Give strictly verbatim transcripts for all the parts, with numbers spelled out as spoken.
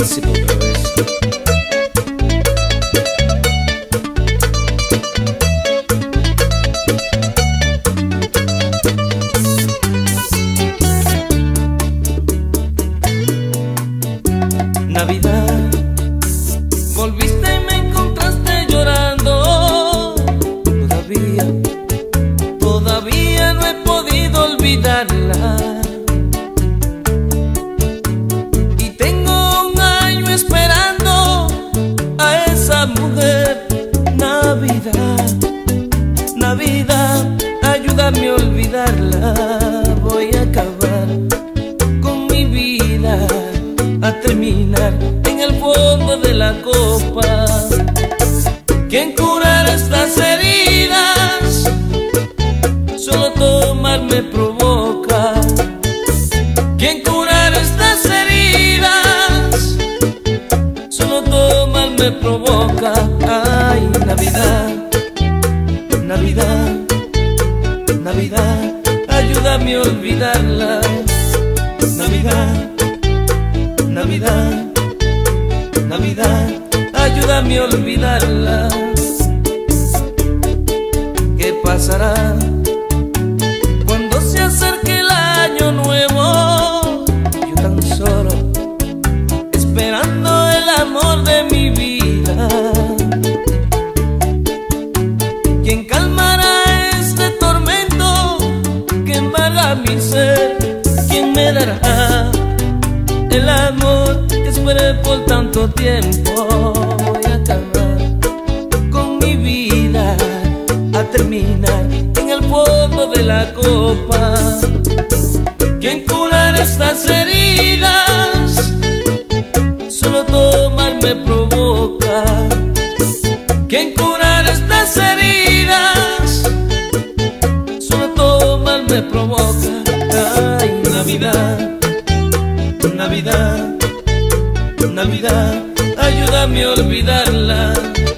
príncipe otra vez. Navidad, volviste y me encontraste llorando. Todavía, todavía no he podido olvidarla. Y tengo un año esperando a esa mujer. Navidad, Navidad, ayúdame a olvidarla. Voy a acabar con mi vida, a terminar en el fondo de la copa. ¿Quién curará estas heridas? Solo tomar me provoca. ¿Quién curará estas heridas? Solo tomar me provoca. Ay, Navidad, Navidad, Navidad, ayúdame a olvidarla. Navidad, Navidad, Navidad, ayúdame a olvidarla. ¿Qué pasará cuando se acerque el año nuevo? Yo tan solo esperando el amor de mi vida. ¿Quién calmará este tormento que embarga mi ser? ¿Quién me dará el amor que esperé por tanto tiempo? Voy a acabar con mi vida, a terminar en el fondo de la copa. ¿Quién curará estas heridas? Solo tomar me provoca. ¿Quién curará estas heridas? Solo tomar me provoca. Ay, Navidad, Navidad, Navidad, ayúdame a olvidarla.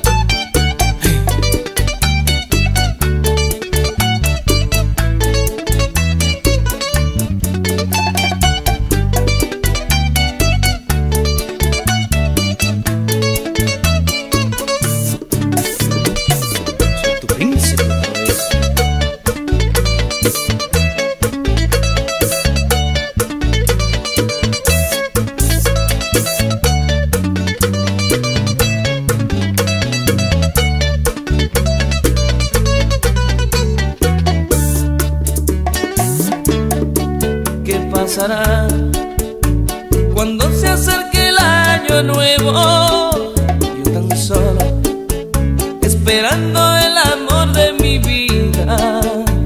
Soy tu príncipe otra vez. ¿Qué pasará cuando se acerque el año nuevo? Yo tan solo esperando el amor de mi vida.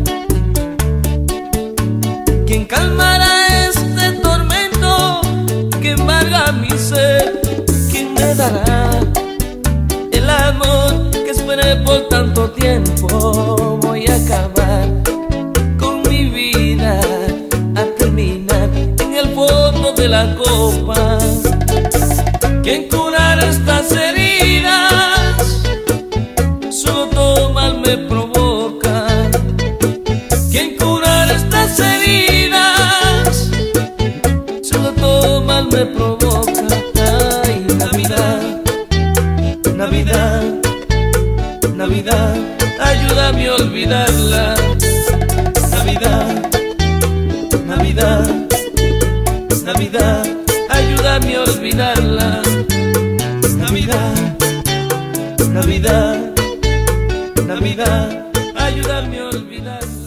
¿Quién calmará este tormento que embarga mi ser? ¿Quién me dará el amor que esperé por tanto tiempo? Voy a acabar con mi vida, a terminar en el fondo de la copa. ¿Quién curará estas heridas? Solo tomar me provoca. ¿Quién curará estas heridas? Solo tomar me provoca. Ay, Navidad, Navidad, Navidad, ayúdame a olvidarla. Navidad, Navidad, Navidad, ayúdame a olvidarla. Navidad, Navidad, Navidad, ayúdame a olvidarla.